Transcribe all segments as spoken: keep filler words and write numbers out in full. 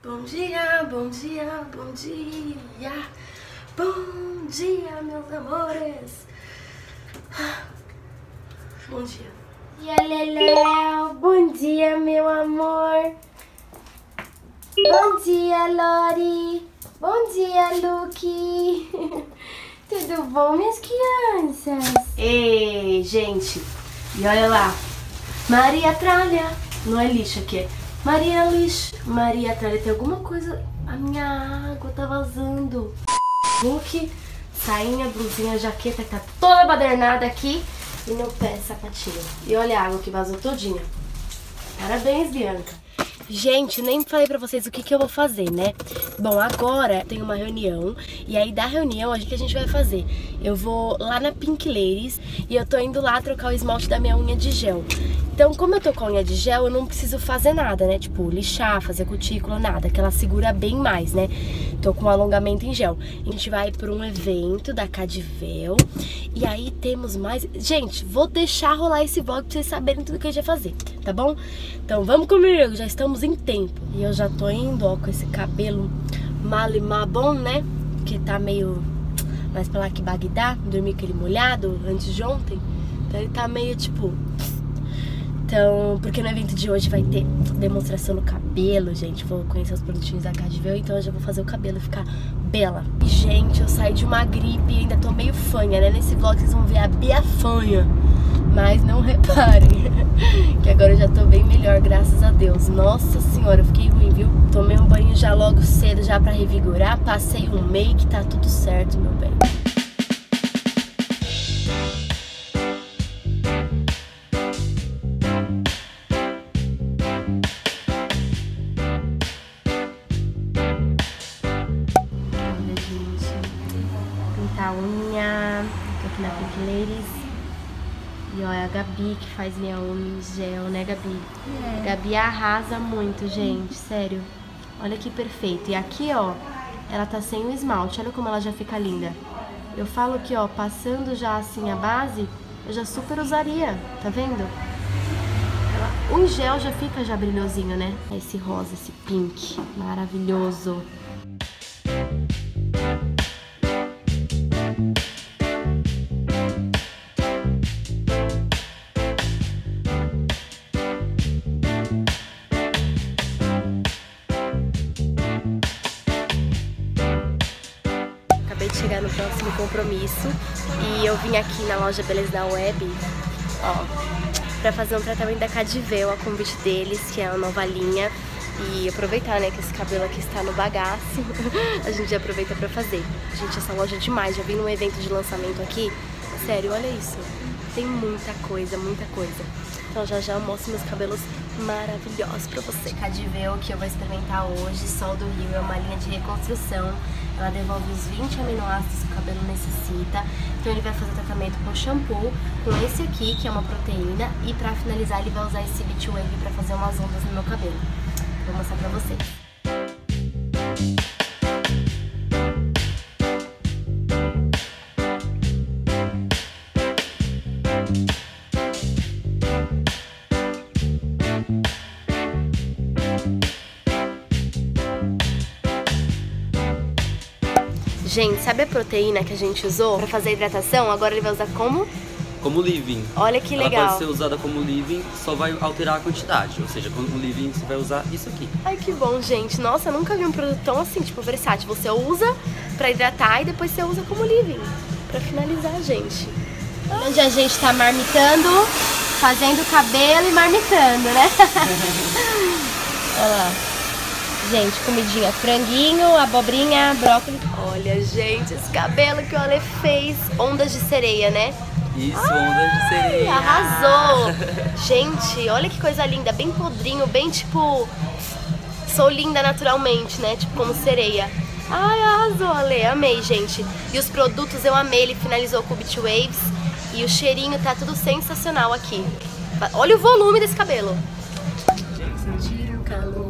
Bom dia, bom dia, bom dia. Bom dia, meus amores. Bom dia. E a Leléu, bom dia, meu amor. Bom dia, Lori. Bom dia, Luke. Tudo bom, minhas crianças? Ei, gente. E olha lá. Maria Tralha. Não é lixo aqui. Maria lixo. Maria Tralha, tem alguma coisa... A minha água tá vazando. Look, sainha, blusinha, jaqueta, que tá toda badernada aqui. E no pé, sapatinho. E olha a água que vazou todinha. Parabéns, Bianca. Gente, nem falei pra vocês o que que eu vou fazer, né? Bom, agora tem uma reunião. E aí da reunião, o que a gente vai fazer? Eu vou lá na Pink Ladies e eu tô indo lá trocar o esmalte da minha unha de gel. Então, como eu tô com a unha de gel, eu não preciso fazer nada, né? Tipo, lixar, fazer cutícula, nada. Que ela segura bem mais, né? Tô com um alongamento em gel. A gente vai pra um evento da Cadivel. E aí temos mais... Gente, vou deixar rolar esse vlog pra vocês saberem tudo que a gente vai fazer, tá bom? Então, vamos comigo, já estamos em tempo. E eu já tô indo, ó, com esse cabelo malimá bom, né? Que tá meio mais pra lá que Bagdá. Dormi com ele molhado antes de ontem. Então ele tá meio, tipo... Então, porque no evento de hoje vai ter demonstração no cabelo, gente. Vou conhecer os produtinhos da Cadivel, então eu já vou fazer o cabelo ficar bela. E, gente, eu saí de uma gripe e ainda tô meio fanha, né? Nesse vlog vocês vão ver a Bia fanha. Mas não reparem, que agora eu já tô bem melhor, graças a Deus. Nossa senhora, eu fiquei ruim, viu? Tomei um banho já logo cedo, já pra revigorar. Passei um make, tá tudo certo, meu bem. A unha, tô aqui na Pink Ladies. E ó, é a Gabi que faz minha unha em gel, né, Gabi? É. Gabi arrasa muito, gente, sério. Olha que perfeito. E aqui, ó, ela tá sem o esmalte, olha como ela já fica linda. Eu falo que, ó, passando já assim a base, eu já super usaria, tá vendo? Ela, o gel já fica já brilhosinho, né? Esse rosa, esse pink, maravilhoso. De chegar no próximo compromisso e eu vim aqui na loja Beleza da Web, ó, pra fazer um tratamento da Cadivel, a convite deles, que é a nova linha, e aproveitar, né, que esse cabelo aqui está no bagaço, a gente já aproveita pra fazer. Gente, essa loja é demais, já vim num evento de lançamento aqui, sério, olha isso, tem muita coisa, muita coisa. Então já já eu mostro meus cabelos maravilhosos pra você. Cadivel, que eu vou experimentar hoje, Sol do Rio, é uma linha de reconstrução. Ela devolve os vinte aminoácidos que o cabelo necessita. Então ele vai fazer o tratamento com shampoo, com esse aqui, que é uma proteína. E pra finalizar ele vai usar esse Beach Wave pra fazer umas ondas no meu cabelo. Vou mostrar pra vocês. Gente, sabe a proteína que a gente usou pra fazer a hidratação? Agora ele vai usar como? Como leave-in. Olha que legal. Ela pode ser usada como leave-in, só vai alterar a quantidade. Ou seja, como leave-in você vai usar isso aqui. Ai, que bom, gente. Nossa, eu nunca vi um produto tão assim, tipo, versátil. Você usa pra hidratar e depois você usa como leave-in. Pra finalizar, gente. Onde a gente tá marmitando, fazendo cabelo e marmitando, né? Olha lá. Gente, comidinha, franguinho, abobrinha, brócolis. Olha, gente, esse cabelo que o Ale fez. Ondas de sereia, né? Isso, ai, ondas de sereia. Arrasou. Gente, olha que coisa linda. Bem podrinho, bem tipo... Sou linda naturalmente, né? Tipo como sereia. Ai, arrasou, Ale. Amei, gente. E os produtos eu amei. Ele finalizou com o Beach Waves. E o cheirinho tá tudo sensacional aqui. Olha o volume desse cabelo. Sentir o calor.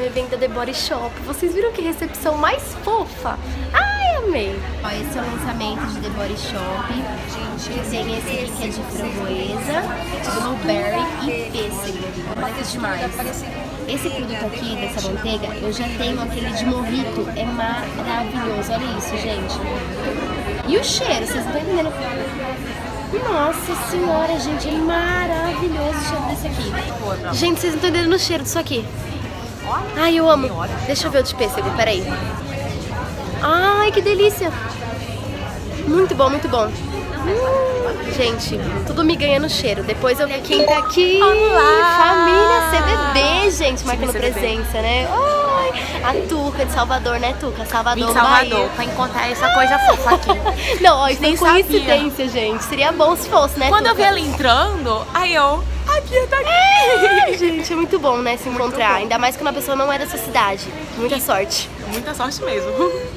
evento da The Body Shop. Vocês viram que recepção mais fofa? Ai, amei! Ó, esse é o lançamento de The Body Shop. Gente, tem esse aqui que é de framboesa, blueberry e pêssego. Olha que demais. Esse produto aqui, dessa manteiga, eu já tenho aquele de mojito. É maravilhoso. Olha isso, gente. E o cheiro, vocês não estão entendendo? Nossa senhora, gente, é maravilhoso o cheiro desse aqui. Gente, vocês não estão entendendo o cheiro disso aqui. Ai, eu amo. Deixa eu ver o de pêssego, peraí. Ai, que delícia. Muito bom, muito bom. Hum, gente, tudo me ganha no cheiro. Depois eu vi quem tá aqui. Olá. Família C B B, gente, marcando presença, né? Ai, a Tuca de Salvador, né, Tuca? Salvador, Vim Salvador, Bahia. pra encontrar essa coisa fofa aqui. Não, ó, isso Nem é coincidência, gente. Seria bom se fosse, né, Quando Tuca? eu vi ela entrando, aí eu... A Bia tá aqui! É, gente, é muito bom, né, se encontrar. Ainda mais quando a pessoa não é da sua cidade. Muita sorte. Muita sorte mesmo.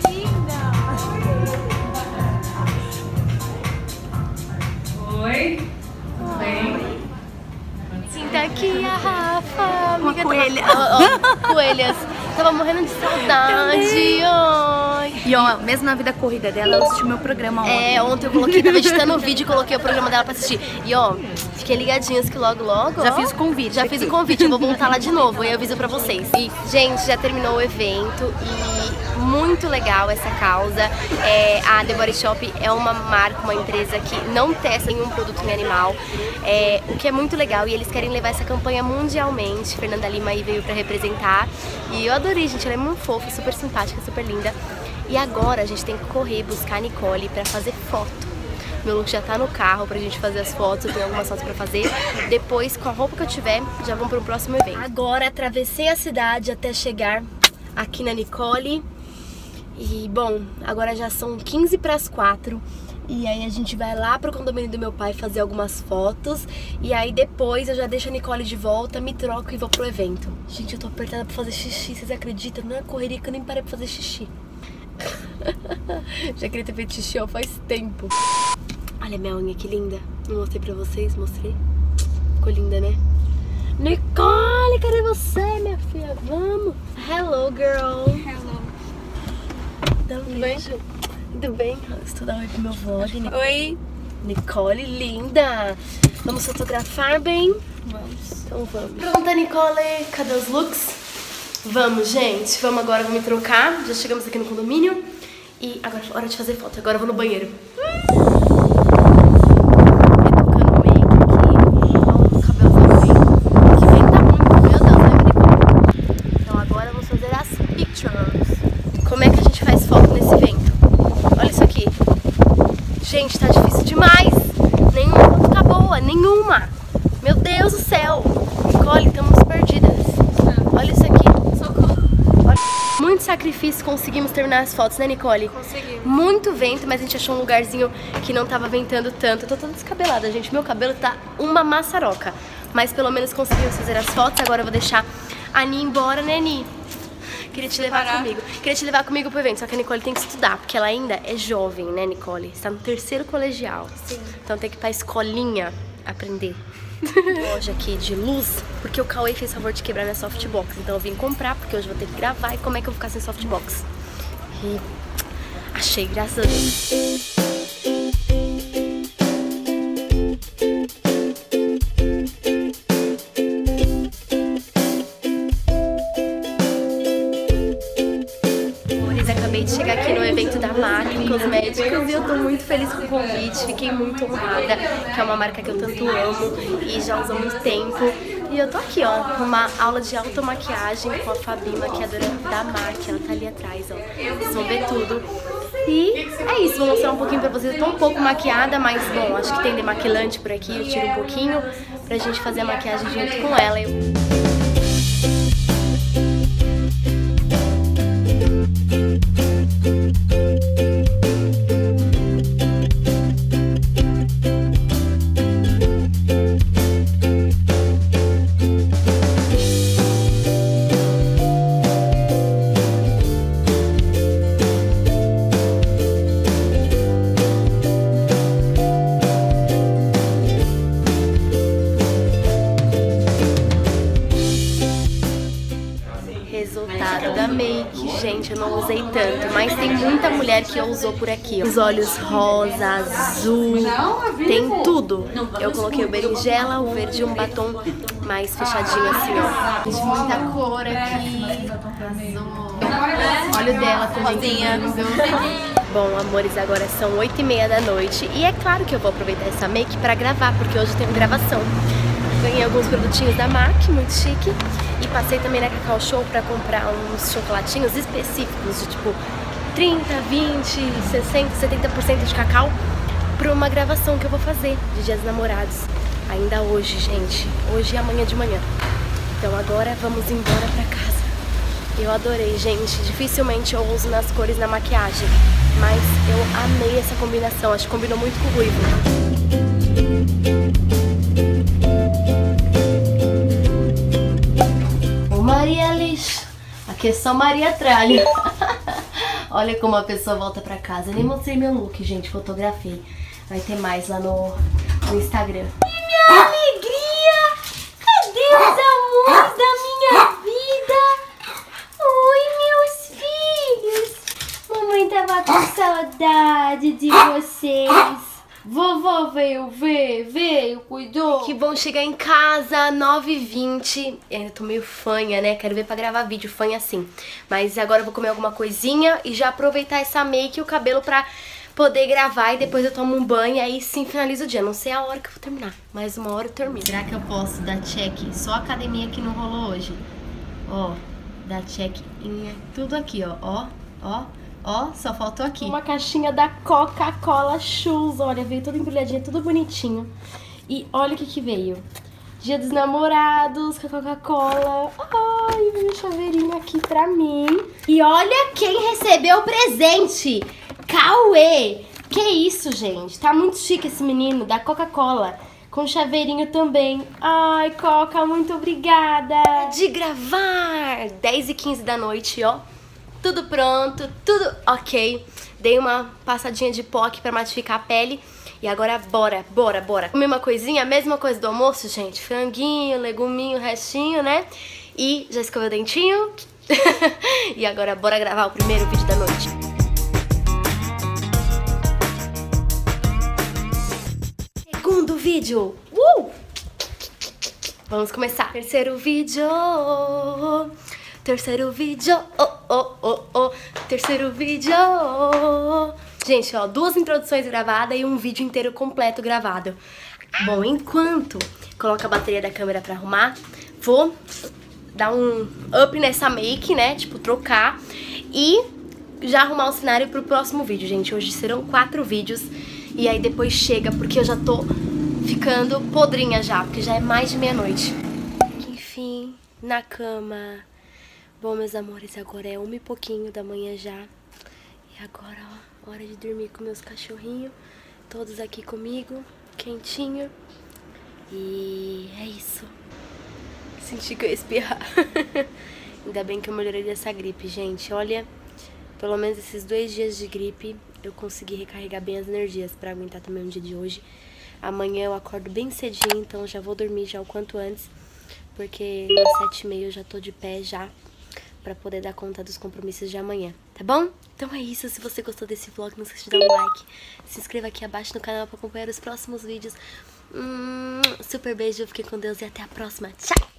Oi, tudo bem? Sinta aqui a Rafa, Uma amiga coelha. Tava, ó, ó, coelhas. Tava morrendo de saudade. Oi. E ó, mesmo na vida corrida dela, ela assistiu meu programa ontem. É, ontem eu coloquei, tava editando o vídeo e coloquei o programa dela pra assistir. E ó, fiquei ligadinhas que logo, logo, Já ó, fiz o convite Já aqui. fiz o convite, eu vou voltar lá de novo e eu aviso pra vocês. E, gente, já terminou o evento e muito legal essa causa. É, a The Body Shop é uma marca, uma empresa que não testa nenhum produto em animal, é, o que é muito legal, e eles querem levar essa campanha mundialmente. Fernanda Lima aí veio pra representar e eu adorei, gente, ela é muito fofa, super simpática, super linda. E agora a gente tem que correr, buscar a Nicole pra fazer foto. Meu look já tá no carro pra gente fazer as fotos, eu tenho algumas fotos pra fazer. Depois, com a roupa que eu tiver, já vamos pro próximo evento. Agora atravessei a cidade até chegar aqui na Nicole. E, bom, agora já são quinze para as quatro. E aí a gente vai lá pro condomínio do meu pai fazer algumas fotos. E aí depois eu já deixo a Nicole de volta, me troco e vou pro evento. Gente, eu tô apertada pra fazer xixi, vocês acreditam? Não é correria que eu nem parei pra fazer xixi. Já queria ter feito xixi ó, faz tempo. Olha a minha unha, que linda. Não mostrei pra vocês, mostrei. Ficou linda, né? Nicole, cadê você, minha filha? Vamos. Hello, girl. Hello. Dá um beijo. Tudo bem? Estou dando oi pro meu vlog. Nic- Oi. Nicole, linda. Vamos fotografar bem? Vamos. Então vamos. Pronta, Nicole. Cadê os looks? Vamos, gente. Vamos agora, vou me trocar. Já chegamos aqui no condomínio. E agora é hora de fazer foto. Agora eu vou no banheiro. Gente, tá difícil demais. Nenhuma foto tá boa, nenhuma. Meu Deus do céu. Nicole, estamos perdidas. Olha isso aqui. Socorro. Olha. Muito sacrifício, conseguimos terminar as fotos, né, Nicole? Conseguimos. Muito vento, mas a gente achou um lugarzinho que não tava ventando tanto. Eu tô toda descabelada, gente. Meu cabelo tá uma maçaroca. Mas pelo menos conseguimos fazer as fotos. Agora eu vou deixar a Ni embora, né, Ni? Queria te levar Parar. comigo. Queria te levar comigo pro evento, só que a Nicole tem que estudar, porque ela ainda é jovem, né, Nicole? Está no terceiro colegial. Sim. Então tem que ir pra escolinha aprender. Loja aqui de luz, porque o Cauê fez favor de quebrar minha softbox. Então eu vim comprar, porque hoje eu vou ter que gravar. E como é que eu vou ficar sem softbox? E achei, graças a Deus. Acabei de chegar aqui no evento da MAC Cosméticos e eu tô muito feliz com o convite, fiquei muito honrada, que é uma marca que eu tanto amo e já uso há muito tempo. E eu tô aqui, ó, com uma aula de automaquiagem com a Fabi, maquiadora da MAC, ela tá ali atrás, ó. Vocês vão ver tudo. E é isso, vou mostrar um pouquinho pra vocês. Eu tô um pouco maquiada, mas bom, acho que tem demaquilante por aqui, eu tiro um pouquinho pra gente fazer a maquiagem junto com ela. Eu... usei tanto, mas tem muita mulher que usou por aqui. Os olhos rosa, azul, tem tudo. Eu coloquei o berinjela, o verde e um batom mais fechadinho assim, ó. Tem muita cor aqui. Azul. Olha o dela também. Bom, amores, agora são oito e meia da noite e é claro que eu vou aproveitar essa make pra gravar, porque hoje tem gravação. Ganhei alguns produtinhos da M A C, muito chique. E passei também na Cacau Show pra comprar uns chocolatinhos específicos de tipo trinta, vinte, sessenta, setenta por cento de cacau pra uma gravação que eu vou fazer de Dia dos Namorados. Ainda hoje, gente. Hoje e amanhã de manhã. Então agora vamos embora pra casa. Eu adorei, gente. Dificilmente eu uso nas cores na maquiagem, mas eu amei essa combinação. Acho que combinou muito com o ruivo. Maria Lix, aqui é só Maria Tralha. Olha como a pessoa volta pra casa. Eu nem mostrei meu look, gente, fotografei. Vai ter mais lá no, no Instagram. E minha alegria! Cadê os amores da minha vida? Oi, meus filhos! Mamãe tava com saudade de vocês. Vovó veio ver, veio, cuidou. Que bom chegar em casa, nove e vinte. Ainda tô meio fanha, né? Quero ver pra gravar vídeo, fanha assim. Mas agora eu vou comer alguma coisinha e já aproveitar essa make e o cabelo pra poder gravar. E depois eu tomo um banho e aí sim finalizo o dia. Não sei a hora que eu vou terminar, mas uma hora eu termino. Será que eu posso dar check? Só a academia que não rolou hoje. Ó, dar check em tudo aqui, ó, ó, ó. Ó, só faltou aqui. Uma caixinha da Coca-Cola Shoes. Olha, veio tudo embrulhadinho, tudo bonitinho. E olha o que que veio. Dia dos Namorados, com a Coca-Cola. Ai, veio um chaveirinho aqui pra mim. E olha quem recebeu o presente. Cauê. Que isso, gente? Tá muito chique esse menino, da Coca-Cola. Com chaveirinho também. Ai, Coca, muito obrigada. De gravar. dez e quinze da noite, ó. Tudo pronto, tudo ok. Dei uma passadinha de pó aqui pra matificar a pele. E agora bora, bora, bora. Comer uma coisinha, a mesma coisa do almoço, gente. Franguinho, leguminho, restinho, né? E já escovei o dentinho. E agora bora gravar o primeiro vídeo da noite. Segundo vídeo. Uh! Vamos começar. Terceiro vídeo. Terceiro vídeo, oh, oh, oh, oh. Terceiro vídeo. Gente, ó, duas introduções gravadas e um vídeo inteiro completo gravado. Bom, enquanto coloco a bateria da câmera pra arrumar, vou dar um up nessa make, né? Tipo, trocar e já arrumar o cenário pro próximo vídeo, gente. Hoje serão quatro vídeos e aí depois chega, porque eu já tô ficando podrinha já, porque já é mais de meia-noite. Enfim, na cama. Bom, meus amores, agora é uma e pouquinho da manhã já. E agora, ó, hora de dormir com meus cachorrinhos. Todos aqui comigo, quentinho. E é isso. Senti que eu ia espirrar. Ainda bem que eu melhorei dessa gripe, gente. Olha, pelo menos esses dois dias de gripe eu consegui recarregar bem as energias pra aguentar também o dia de hoje. Amanhã eu acordo bem cedinho, então já vou dormir já o quanto antes. Porque às sete e meia eu já tô de pé já, pra poder dar conta dos compromissos de amanhã, tá bom? Então é isso, se você gostou desse vlog, não esqueça de dar um like, se inscreva aqui abaixo no canal pra acompanhar os próximos vídeos. Hum, super beijo, fiquem com Deus e até a próxima. Tchau!